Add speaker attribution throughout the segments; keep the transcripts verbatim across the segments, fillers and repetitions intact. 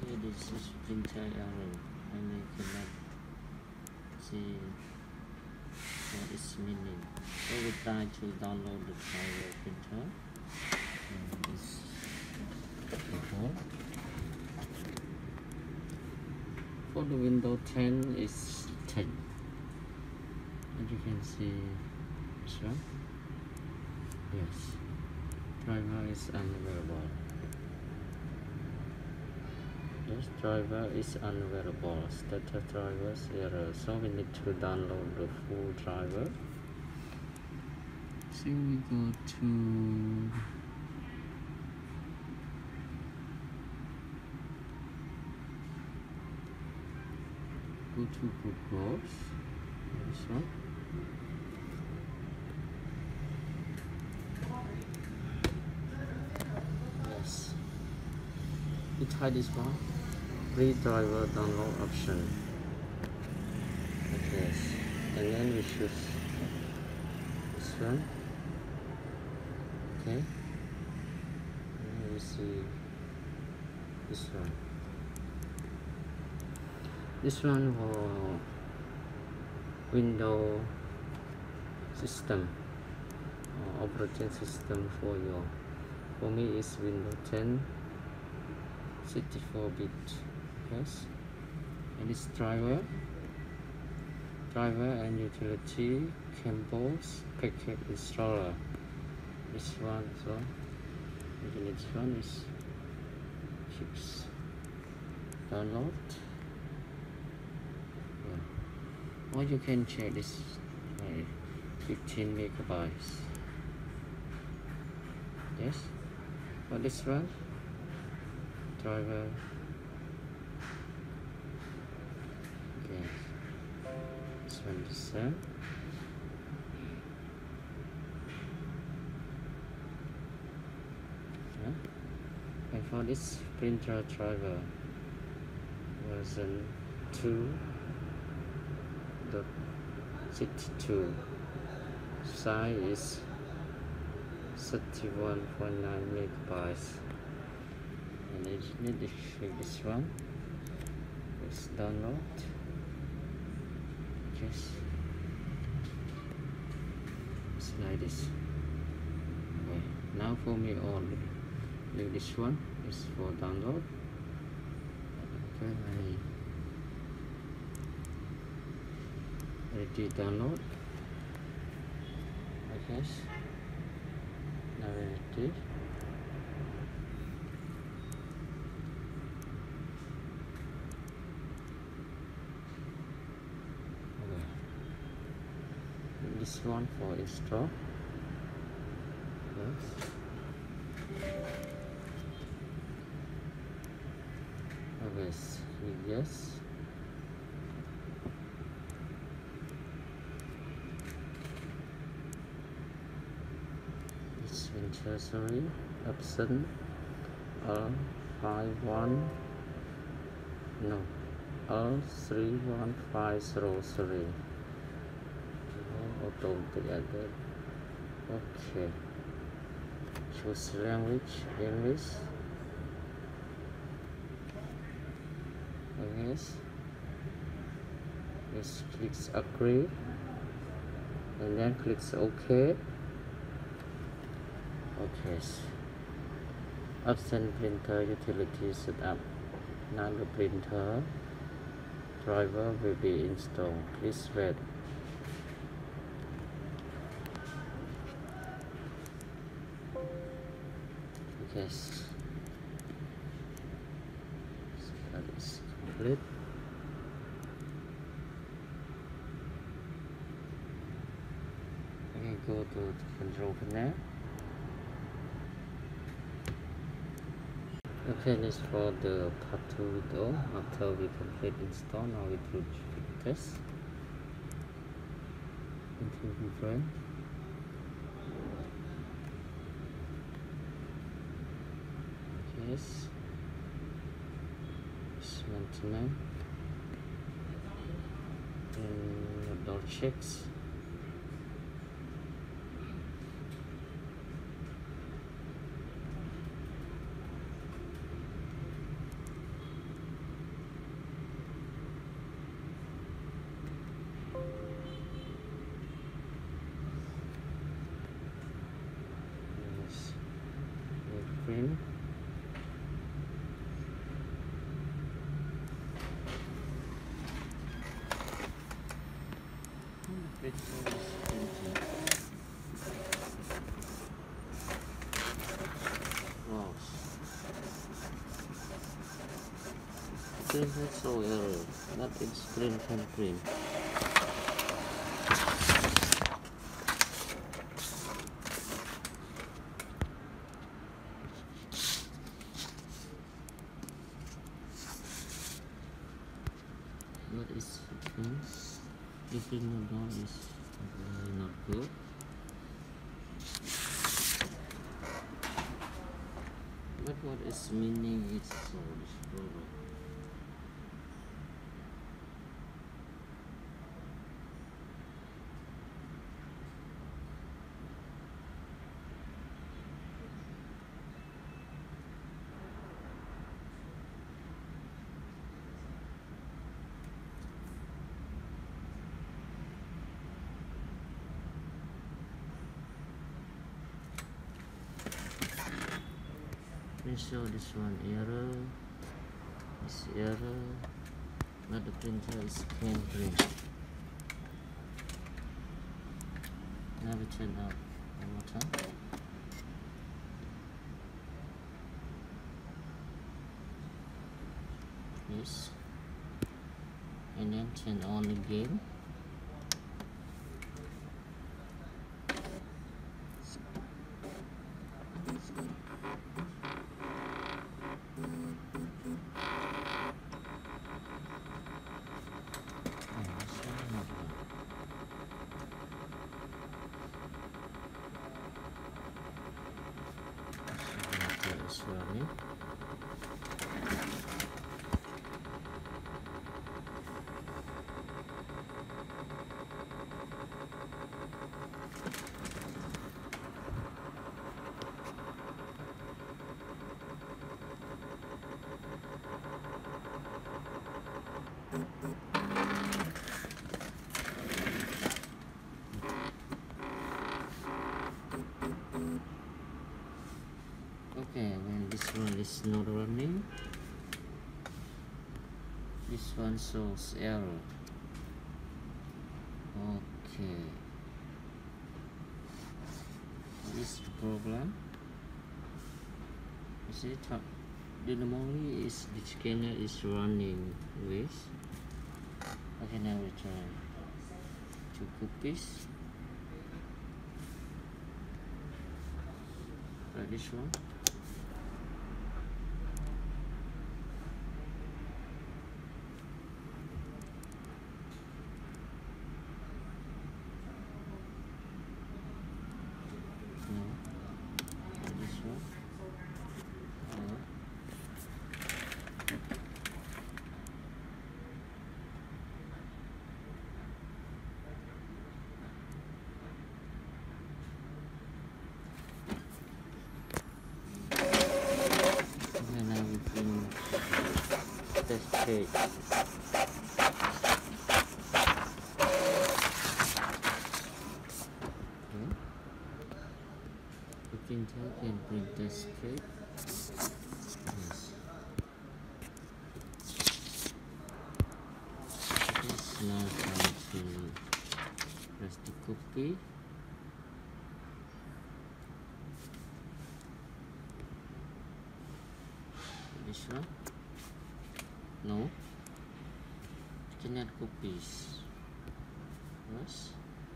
Speaker 1: Okay, this is printer error and I cannot see what is meaning. So we try to download the driver printer. And this before. For the Windows ten is ten. And you can see this one. Yes. Driver is unavailable. This driver is unavailable. Status drivers error. So we need to download the full driver. So we go to go to Google. This one. Yes. We try this one. Free driver download option. Okay. And then we choose this one. Okay. And then we see this one. This one for Windows system or operating system for your. For me is Windows ten sixty-four bit. Yes. And this driver, driver and utility cables packet installer. This one as well. And this one is fix download. Yeah. Or you can check this uh, fifteen megabytes. Yes. For this one, driver. Okay. This one is the same. Yeah. And for this printer driver, version two dot sixty-two, size is thirty-one point nine megabytes. And I need to check this one. Let's download. Yes. It's like this. Okay. Now for me all leave this one is for download. Okay, I ready download. Okay. Now ready. This one for install. Yes. Okay. Yes. It's winter, sorry. Epson L five one. No. L three one five zero three. Auto together. Okay. Choose language, English. Yes. Yes. Clicks agree, and then clicks OK. Okay. Epson printer utility setup. Now the printer driver will be installed. Please wait. Yes, so that is complete. We can go to the control panel. Okay, this for the part two video. After we complete install, now we do test. Fingerprint. Yes. Maintenance and door checks. printer is printing. Wow. Printer show error, not in screen can print. What is things? The printer down is uh, not good. But what is meaning is so this problem. Let me show this one error. This error, but the printer is can print. Now we turn out one more time. Yes, and then turn on again. Running. Okay, when this one is not running, this one shows error. Okay, what is the problem? You see, the normally is the scanner is running with. Okay, now we try two copies. Try this one. Okay. Okay. The printer can print the straight. Yes. This now time to press the copy. This one. No, cannot copies. Yes.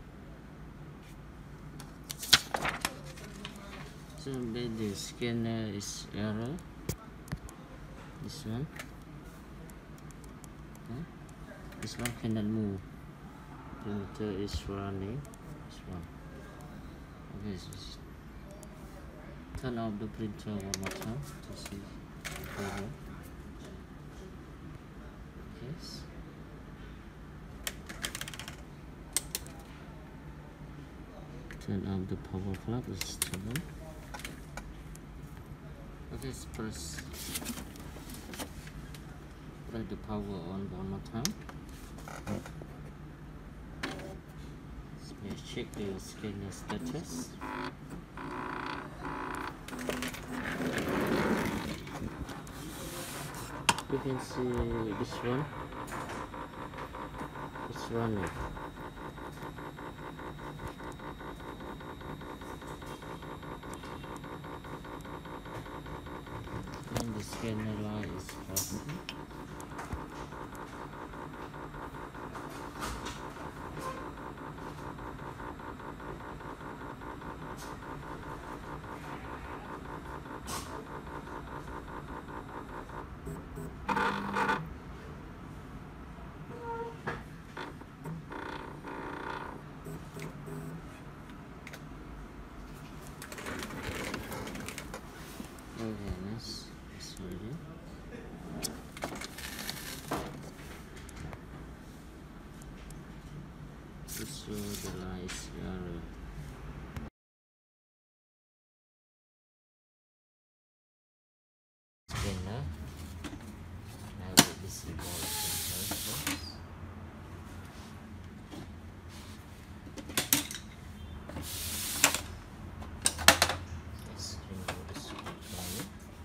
Speaker 1: So the scanner is error. This one. Okay. This one cannot move. Printer is running. This one. Okay. So turn off the printer one more time to see the problem. Yes. Turn on the power plug. Let's turn on. Okay, let's press press the power on one more time. Let's check the scanner status. You can see this one. It's running. crossing. Okay, let's sorry. To show the lights error. Scanner. Now we disable the printer first. Let's remove the screwdriver.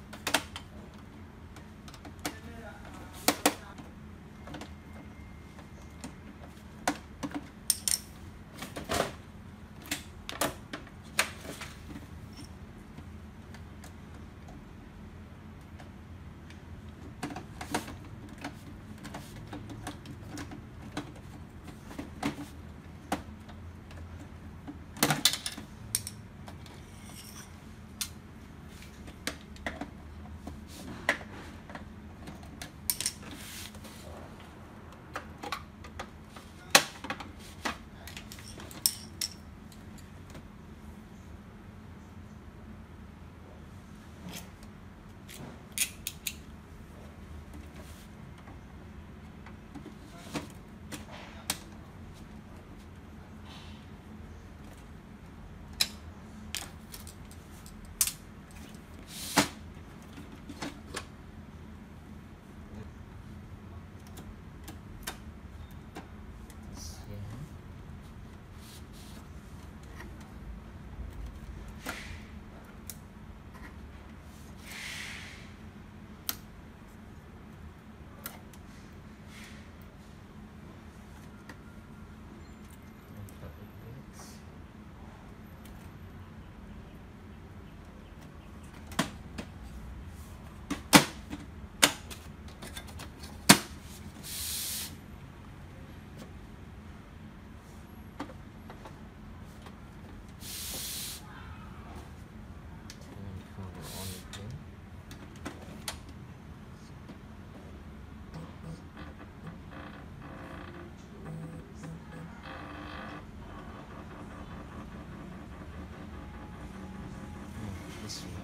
Speaker 1: This one.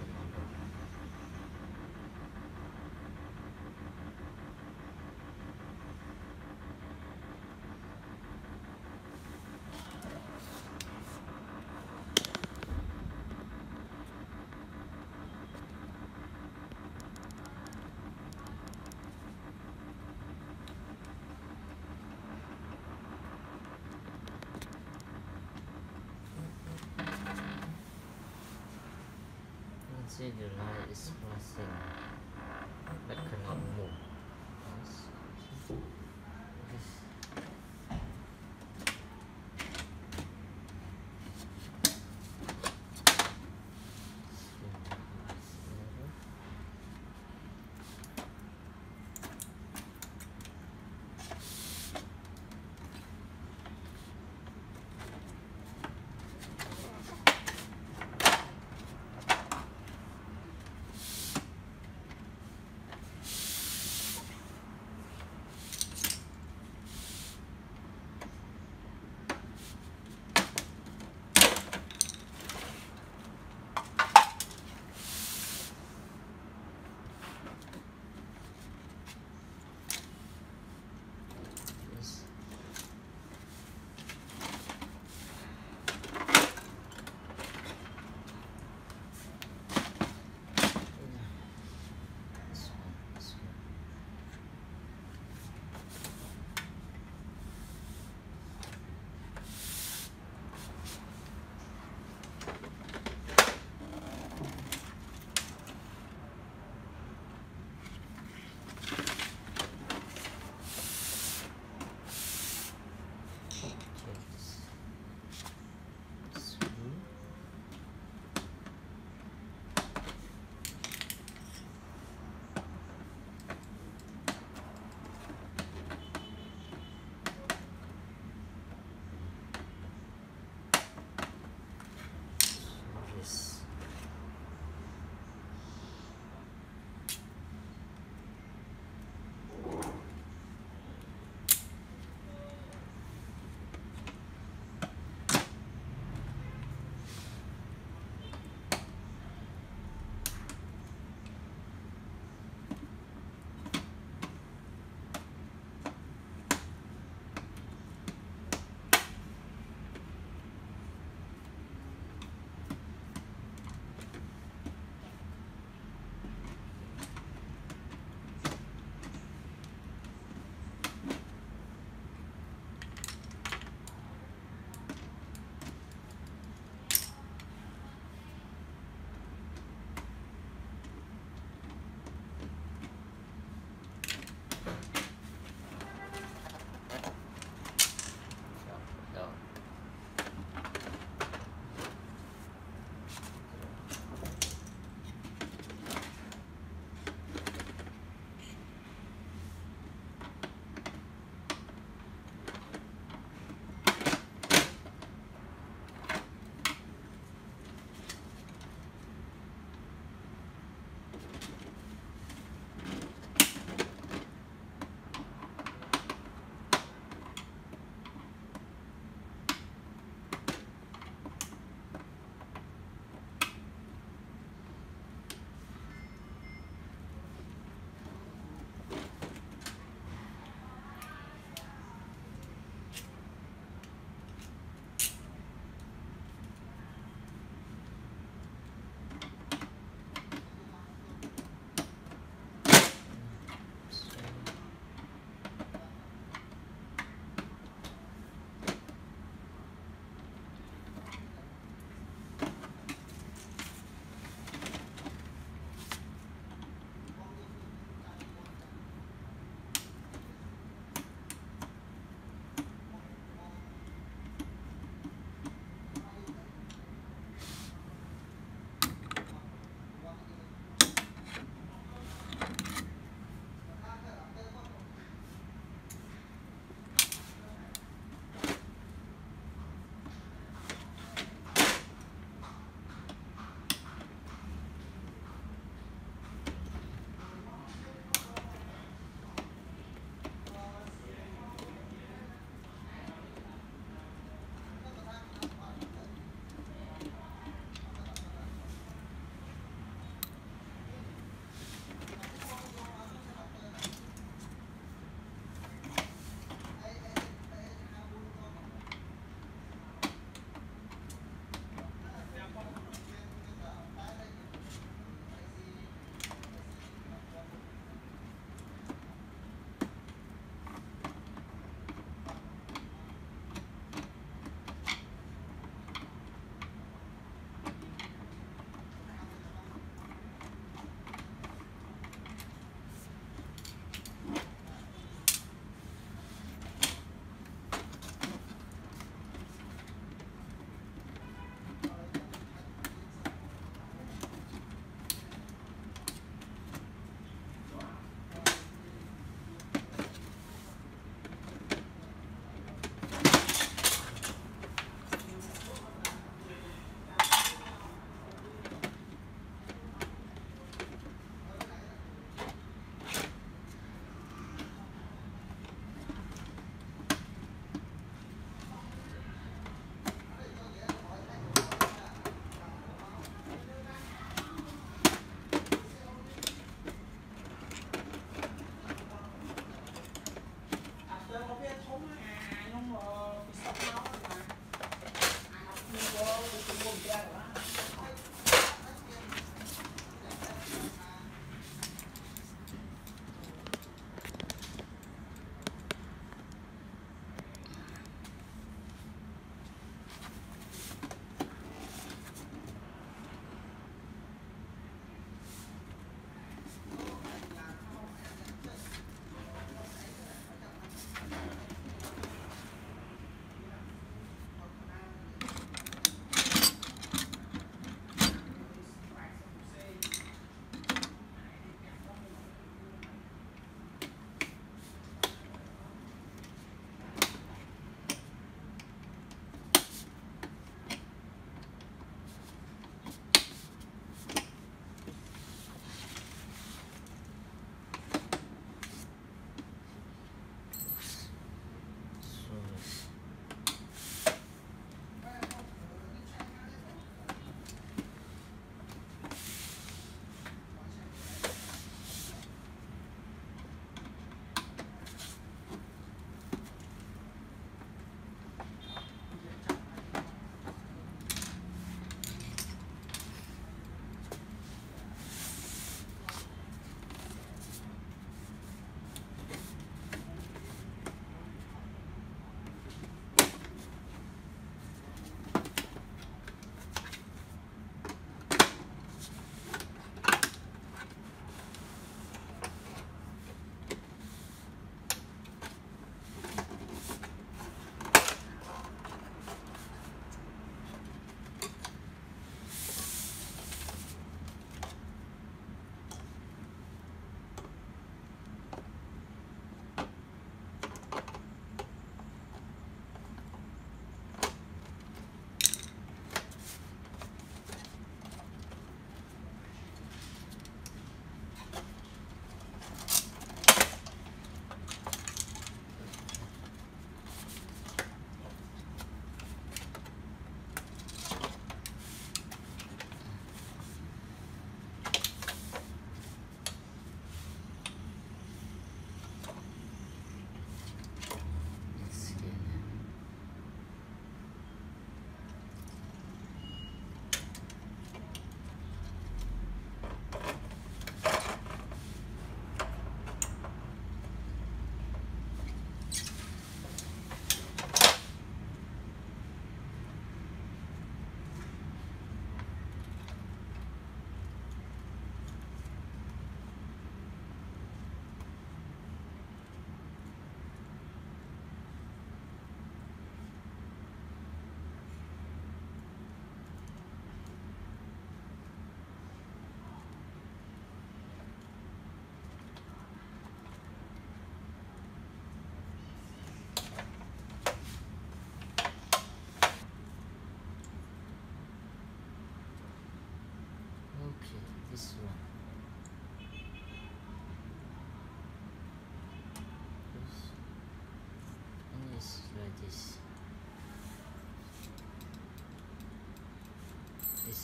Speaker 1: See, the light is flashing but cannot move. Yes. This.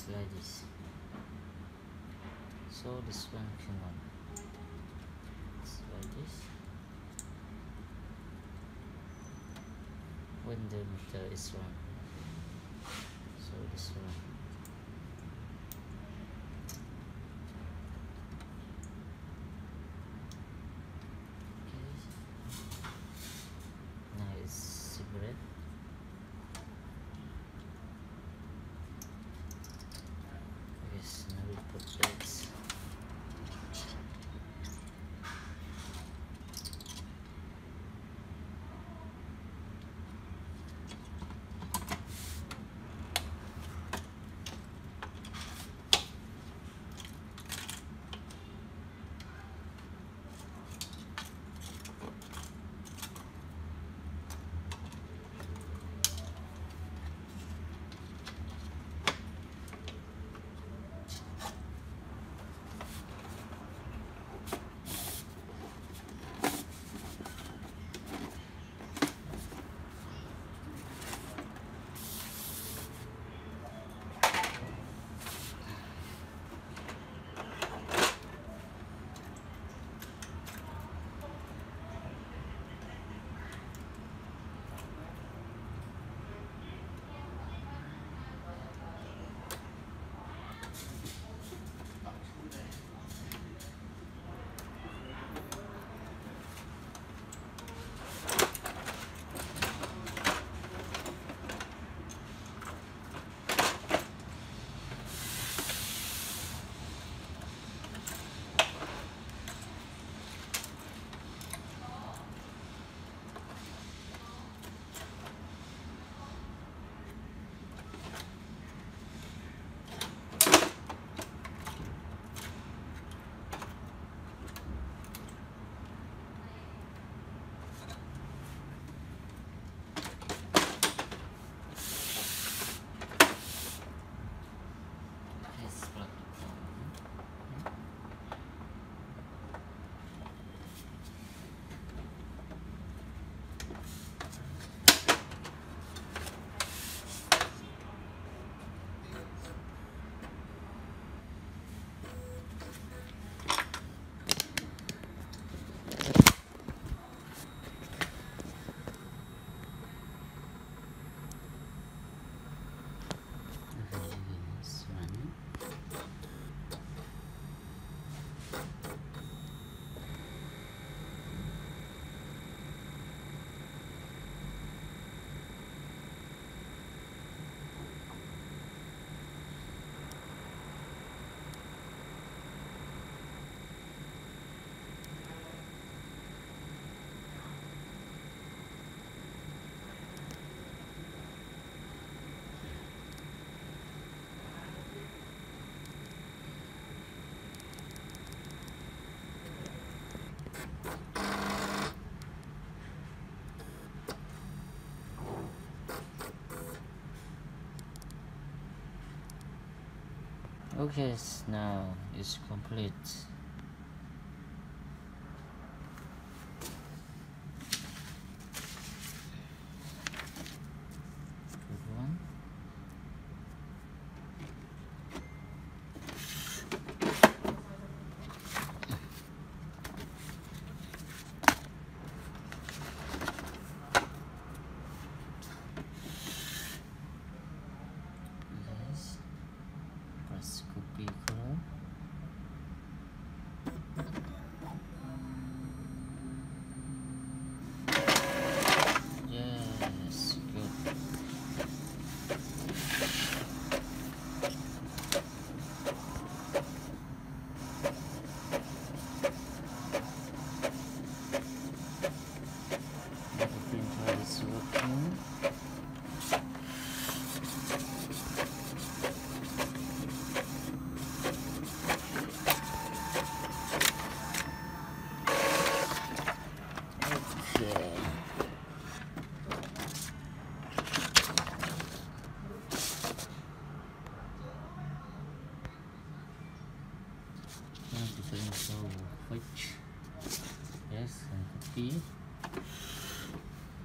Speaker 2: it's like this. So this one cannot. It's like this. When the meter is run, so this one. Okay. Now it's separate. Yes, now we put this. Okay, now it's complete. Good one. Yes. Press copy color. Yes, good. The printer is working. Okay. Now the printer will fetch. Yes, and copy.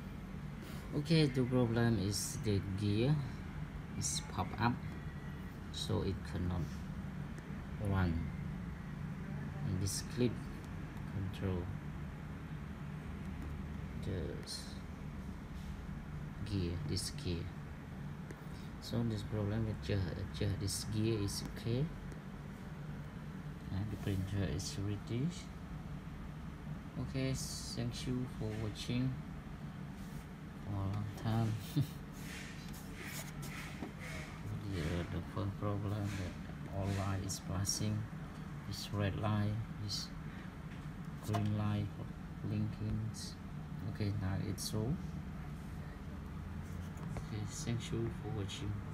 Speaker 2: Okay, the problem is the gear is pop up. so it cannot run. And this clip control the gear, this gear. So this problem with just this gear is okay, and the printer is ready. Okay, thank you for watching for a long time. the, the first problem that all light is flashing, this red light, this green light blinking. Okay, now it's so. Okay, thank you for watching.